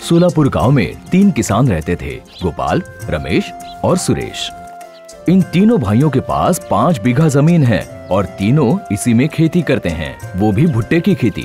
सोलापुर गांव में 3 किसान रहते थे, गोपाल, रमेश और सुरेश। इन तीनों भाइयों के पास 5 बीघा जमीन है और तीनों इसी में खेती करते हैं, वो भी भुट्टे की खेती।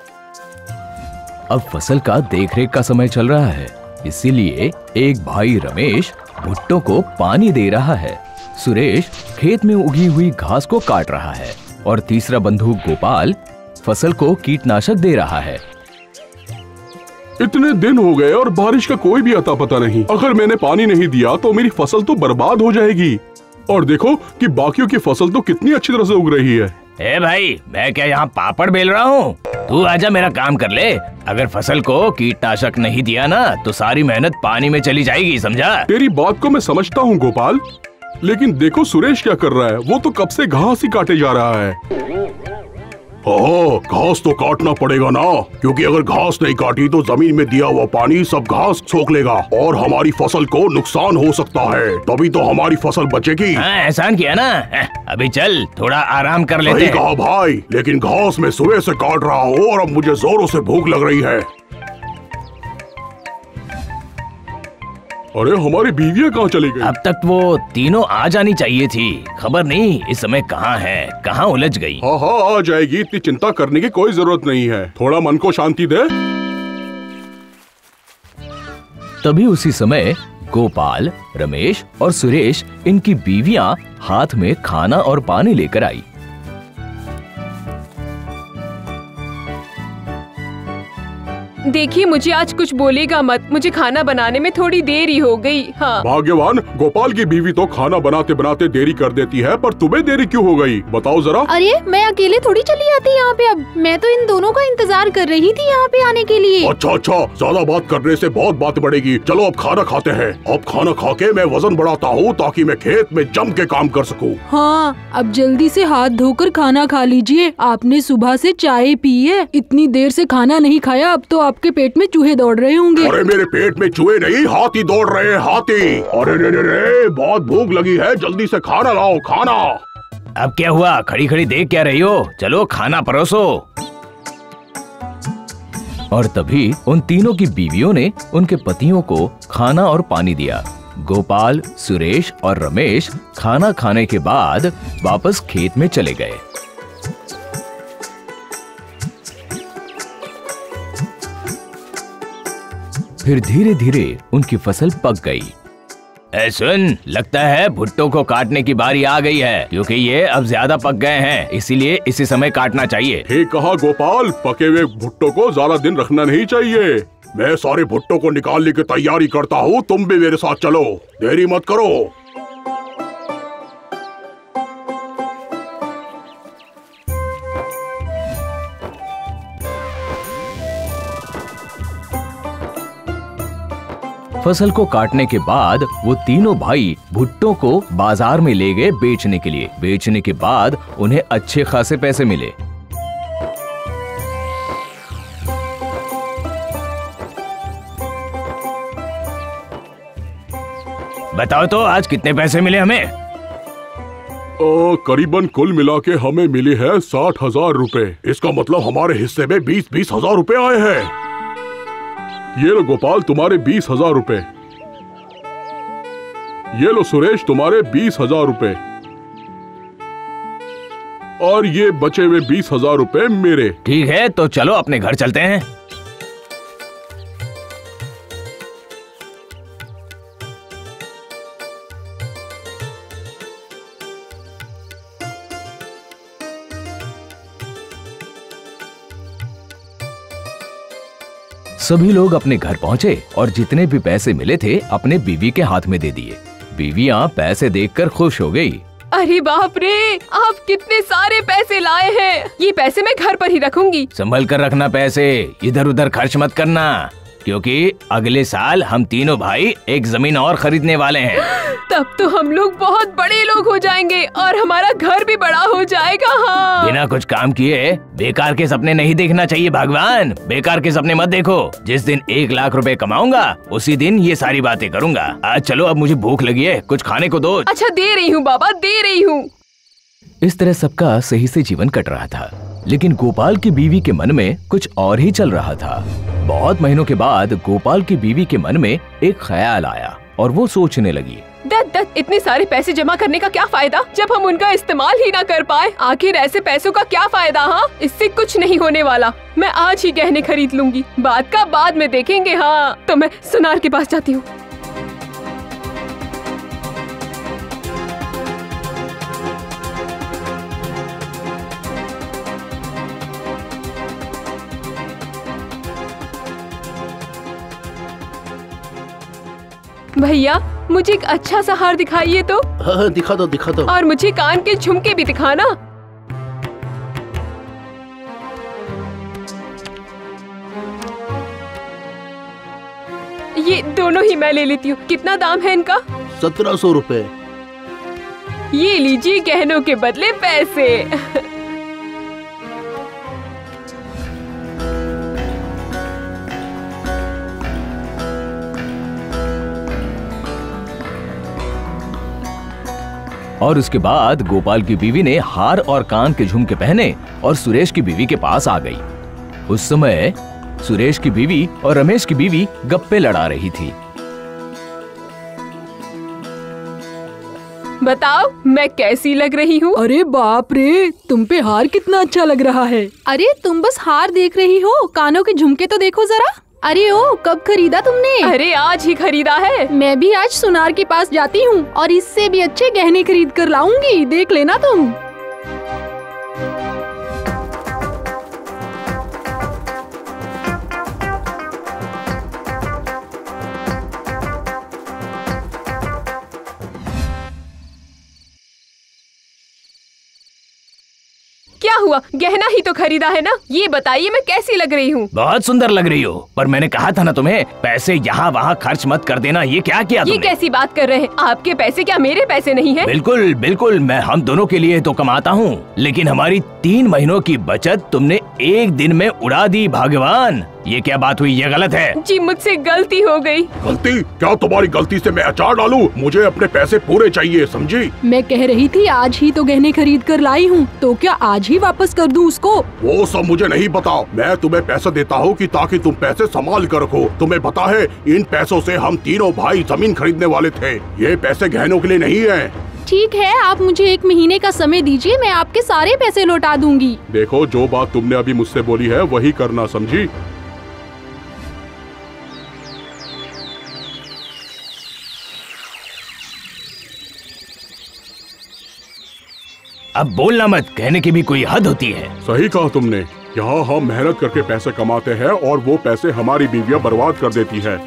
अब फसल का देखरेख का समय चल रहा है, इसीलिए एक भाई रमेश भुट्टों को पानी दे रहा है, सुरेश खेत में उगी हुई घास को काट रहा है और तीसरा बंधु गोपाल फसल को कीटनाशक दे रहा है। इतने दिन हो गए और बारिश का कोई भी अता पता नहीं। अगर मैंने पानी नहीं दिया तो मेरी फसल तो बर्बाद हो जाएगी। और देखो कि बाकियों की फसल तो कितनी अच्छी तरह से उग रही है। ए भाई, मैं क्या यहाँ पापड़ बेल रहा हूँ? तू आजा मेरा काम कर ले। अगर फसल को कीटनाशक नहीं दिया ना तो सारी मेहनत पानी में चली जाएगी, समझा? तेरी बात को मैं समझता हूँ गोपाल, लेकिन देखो सुरेश क्या कर रहा है। वो तो कब से घास ही काटे जा रहा है। घास तो काटना पड़ेगा ना, क्योंकि अगर घास नहीं काटी तो जमीन में दिया हुआ पानी सब घास सोख लेगा और हमारी फसल को नुकसान हो सकता है। तभी तो हमारी फसल बचेगी। एहसान किया ना। अभी चल थोड़ा आराम कर लेते हैं। सही कहा भाई, लेकिन घास मैं सुबह से काट रहा हूँ और अब मुझे जोरों से भूख लग रही है। अरे हमारी बीवियाँ कहाँ चली गई? अब तक वो तीनों आ जानी चाहिए थी, खबर नहीं इस समय कहाँ है, कहाँ उलझ गई। हाँ आ जाएगी, इतनी चिंता करने की कोई जरूरत नहीं है। थोड़ा मन को शांति दे। तभी उसी समय गोपाल, रमेश और सुरेश, इनकी बीवियां हाथ में खाना और पानी लेकर आई। देखिए, मुझे आज कुछ बोलेगा मत, मुझे खाना बनाने में थोड़ी देरी हो गई। हाँ भाग्यवान, गोपाल की बीवी तो खाना बनाते बनाते देरी कर देती है, पर तुम्हें देरी क्यों हो गई, बताओ जरा। अरे मैं अकेले थोड़ी चली आती यहाँ पे। अब मैं तो इन दोनों का इंतजार कर रही थी यहाँ पे आने के लिए। अच्छा, ज्यादा बात करने से बहुत बात बढ़ेगी। चलो अब खाना खाते हैं। अब खाना खा के मैं वजन बढ़ाता हूँ ताकि मैं खेत में जम के काम कर सकूँ। हाँ, अब जल्दी से हाथ धोकर खाना खा लीजिए। आपने सुबह से चाय पी है, इतनी देर से खाना नहीं खाया, अब तो आपके पेट में चूहे दौड़ रहे होंगे। अरे मेरे पेट में चूहे नहीं, हाथी दौड़ रहे हैं, हाथी। अरे रे, बहुत भूख लगी है, जल्दी से खाना लाओ, खाना। अब क्या हुआ, खड़ी खड़ी देख क्या रही हो? चलो खाना परोसो। और तभी उन तीनों की बीवियों ने उनके पतियों को खाना और पानी दिया। गोपाल, सुरेश और रमेश खाना खाने के बाद वापस खेत में चले गए। फिर धीरे धीरे उनकी फसल पक गई। सुन, लगता है भुट्टों को काटने की बारी आ गई है, क्योंकि ये अब ज्यादा पक गए हैं, इसीलिए इसी समय काटना चाहिए। ठीक कहा गोपाल, पके हुए भुट्टों को ज्यादा दिन रखना नहीं चाहिए। मैं सारे भुट्टों को निकालने की तैयारी करता हूँ, तुम भी मेरे साथ चलो, देरी मत करो। फसल को काटने के बाद वो तीनों भाई भुट्टों को बाजार में ले गए बेचने के लिए। बेचने के बाद उन्हें अच्छे खासे पैसे मिले। बताओ तो आज कितने पैसे मिले हमें? करीबन कुल मिला के हमें मिले हैं 60,000 रुपए। इसका मतलब हमारे हिस्से में 20-20 हजार रुपए आए हैं। ये लो गोपाल, तुम्हारे 20,000 रुपए। ये लो सुरेश, तुम्हारे 20,000 रुपए। और ये बचे हुए 20,000 रुपए मेरे। ठीक है, तो चलो अपने घर चलते हैं। सभी लोग अपने घर पहुंचे और जितने भी पैसे मिले थे अपने बीवी के हाथ में दे दिए। बीवियां पैसे देखकर खुश हो गई। अरे बाप रे, आप कितने सारे पैसे लाए हैं। ये पैसे मैं घर पर ही रखूंगी। संभल कर रखना पैसे, इधर उधर खर्च मत करना, क्योंकि अगले साल हम तीनों भाई एक जमीन और खरीदने वाले हैं। तब तो हम लोग बहुत बड़े लोग हो जाएंगे और हमारा घर भी बड़ा हो जाएगा। हाँ। बिना कुछ काम किए बेकार के सपने नहीं देखना चाहिए भगवान। बेकार के सपने मत देखो। जिस दिन 1 लाख रुपए कमाऊंगा उसी दिन ये सारी बातें करूंगा। आज चलो, अब मुझे भूख लगी है, कुछ खाने को दो। अच्छा, दे रही हूँ बाबा, दे रही हूँ। इस तरह सबका सही से जीवन कट रहा था, लेकिन गोपाल की बीवी के मन में कुछ और ही चल रहा था। बहुत महीनों के बाद गोपाल की बीवी के मन में एक ख्याल आया और वो सोचने लगी, दत्त इतने सारे पैसे जमा करने का क्या फायदा जब हम उनका इस्तेमाल ही ना कर पाए। आखिर ऐसे पैसों का क्या फायदा। हाँ, इससे कुछ नहीं होने वाला। मैं आज ही गहने खरीद लूंगी, बात का बाद में देखेंगे। हाँ, तो मैं सुनार के पास जाती हूँ। भैया मुझे एक अच्छा सा हार दिखाइए तो। हाँ, दिखा दो। और मुझे कान के झुमके भी दिखाना। ये दोनों ही मैं ले लेती हूँ। कितना दाम है इनका? 1700 रुपए। ये लीजिए गहनों के बदले पैसे। और उसके बाद गोपाल की बीवी ने हार और कान के झुमके पहने और सुरेश की बीवी के पास आ गई। उस समय सुरेश की बीवी और रमेश की बीवी गप्पे लड़ा रही थी। बताओ मैं कैसी लग रही हूँ? अरे बाप रे, तुम पे हार कितना अच्छा लग रहा है। अरे तुम बस हार देख रही हो, कानों के झुमके तो देखो जरा। अरे ओ, कब खरीदा तुमने? अरे आज ही खरीदा है। मैं भी आज सुनार के पास जाती हूँ और इससे भी अच्छे गहने खरीद कर लाऊंगी, देख लेना तुम। क्या हुआ? गहना ही तो खरीदा है ना। ये बताइए मैं कैसी लग रही हूँ? बहुत सुंदर लग रही हो, पर मैंने कहा था ना तुम्हें पैसे यहाँ वहाँ खर्च मत कर देना। ये क्या किया तुमने? ये कैसी बात कर रहे हैं? आपके पैसे क्या मेरे पैसे नहीं हैं? बिल्कुल बिल्कुल, मैं हम दोनों के लिए तो कमाता हूँ, लेकिन हमारी 3 महीनों की बचत तुमने एक दिन में उड़ा दी। भगवान, ये क्या बात हुई? ये गलत है। जी मुझसे गलती हो गई। गलती? क्या तुम्हारी गलती से मैं अचार डालूं? मुझे अपने पैसे पूरे चाहिए, समझी? मैं कह रही थी आज ही तो गहने खरीद कर लाई हूँ, तो क्या आज ही वापस कर दूँ उसको? वो सब मुझे नहीं पता। मैं तुम्हें पैसे देता हूँ कि ताकि तुम पैसे संभाल कर रखो। तुम्हें पता है, इन पैसों से हम तीनों भाई जमीन खरीदने वाले थे। ये पैसे गहनों के लिए नहीं है। ठीक है, आप मुझे 1 महीने का समय दीजिए, मैं आपके सारे पैसे लौटा दूंगी। देखो, जो बात तुमने अभी मुझसे बोली है वही करना, समझी? अब बोलना मत, कहने की भी कोई हद होती है। सही कहा तुमने। यहाँ हम मेहनत करके पैसे कमाते हैं और वो पैसे हमारी बीवियाँ बर्बाद कर देती है।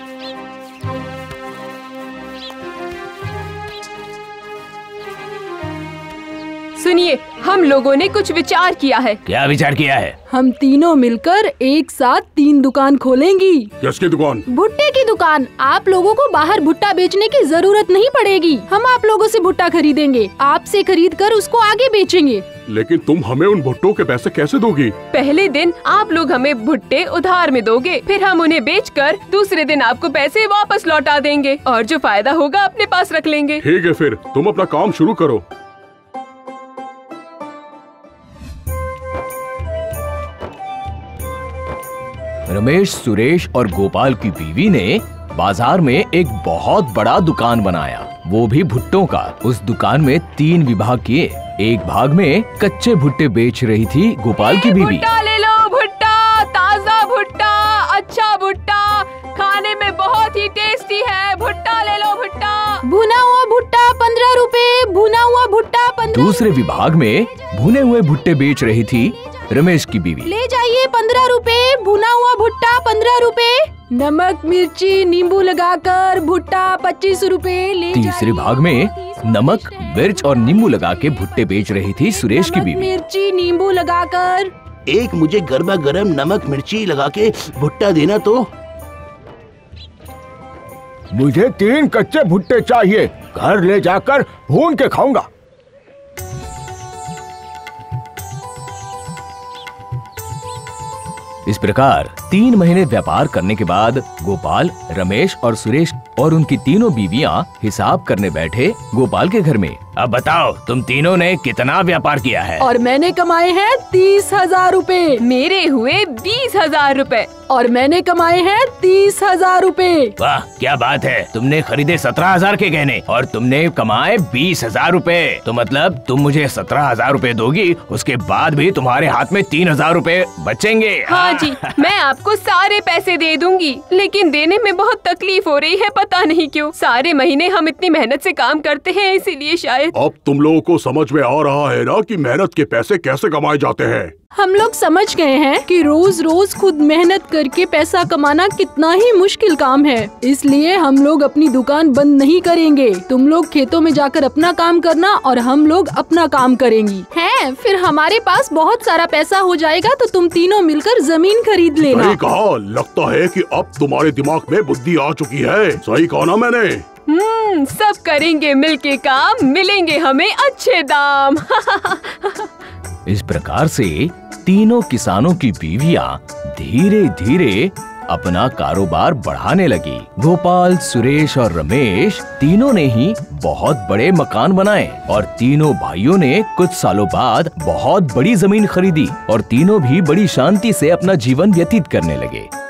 सुनिए, हम लोगों ने कुछ विचार किया है। क्या विचार किया है? हम तीनों मिलकर एक साथ 3 दुकान खोलेंगी। किसकी दुकान? भुट्टे की दुकान। आप लोगों को बाहर भुट्टा बेचने की जरूरत नहीं पड़ेगी। हम आप लोगों से भुट्टा खरीदेंगे, आपसे खरीद कर उसको आगे बेचेंगे। लेकिन तुम हमें उन भुट्टों के पैसे कैसे दोगी? पहले दिन आप लोग हमें भुट्टे उधार में दोगे, फिर हम उन्हें बेचकर दूसरे दिन आपको पैसे वापस लौटा देंगे और जो फायदा होगा अपने पास रख लेंगे। ठीक है, फिर तुम अपना काम शुरू करो। रमेश, सुरेश और गोपाल की बीवी ने बाजार में एक बहुत बड़ा दुकान बनाया, वो भी भुट्टों का। उस दुकान में 3 विभाग किए। एक भाग में कच्चे भुट्टे बेच रही थी गोपाल की बीवी। भुट्टा ले लो, भुट्टा, ताजा भुट्टा, अच्छा भुट्टा, खाने में बहुत ही टेस्टी है। भुट्टा ले लो, भुट्टा। भुना हुआ भुट्टा 15 रुपए, भुना हुआ भुट्टा 15। दूसरे विभाग में भुने हुए भुट्टे बेच रही थी रमेश की बीवी। ले जाइए 15 रुपए, भुना हुआ भुट्टा 15 रुपए। नमक, मिर्ची, नींबू लगाकर भुट्टा 25 रुपए। ले तीसरे भाग में नमक, मिर्च और नींबू लगा के भुट्टे बेच रही थी सुरेश की बीवी। मिर्ची, नींबू लगाकर। एक मुझे गर्मा गर्म नमक मिर्ची लगा के भुट्टा देना तो। मुझे 3 कच्चे भुट्टे चाहिए, घर ले जाकर भून के खाऊंगा। इस प्रकार 3 महीने व्यापार करने के बाद गोपाल, रमेश और सुरेश और उनकी तीनों बीवियां हिसाब करने बैठे गोपाल के घर में। अब बताओ तुम तीनों ने कितना व्यापार किया है? और मैंने कमाए हैं 30,000 रूपए। मेरे हुए 20,000 रूपए। और मैंने कमाए हैं 30,000 रूपए। वाह क्या बात है, तुमने खरीदे 17,000 के गहने और तुमने कमाए 20,000 रूपए। तो मतलब तुम मुझे 17,000 रूपए दोगी, उसके बाद भी तुम्हारे हाथ में 3,000 रूपए बचेंगे। हाँ जी, मैं आपको सारे पैसे दे दूंगी, लेकिन देने में बहुत तकलीफ हो रही है, पता नहीं क्यों। सारे महीने हम इतनी मेहनत से काम करते हैं, इसीलिए शायद। अब तुम लोगों को समझ में आ रहा है ना कि मेहनत के पैसे कैसे कमाए जाते हैं। हम लोग समझ गए हैं कि रोज रोज खुद मेहनत करके पैसा कमाना कितना ही मुश्किल काम है, इसलिए हम लोग अपनी दुकान बंद नहीं करेंगे। तुम लोग खेतों में जाकर अपना काम करना और हम लोग अपना काम करेंगी। हैं, फिर हमारे पास बहुत सारा पैसा हो जाएगा तो तुम तीनों मिलकर जमीन खरीद लेना। सही कहा, लगता है कि अब तुम्हारे दिमाग में बुद्धि आ चुकी है। सही कहा ना मैंने? सब करेंगे मिलके काम, मिलेंगे हमें अच्छे दाम। इस प्रकार से तीनों किसानों की बीवियां धीरे धीरे अपना कारोबार बढ़ाने लगी। गोपाल, सुरेश और रमेश तीनों ने ही बहुत बड़े मकान बनाए और तीनों भाइयों ने कुछ सालों बाद बहुत बड़ी जमीन खरीदी और तीनों भी बड़ी शांति से अपना जीवन व्यतीत करने लगे।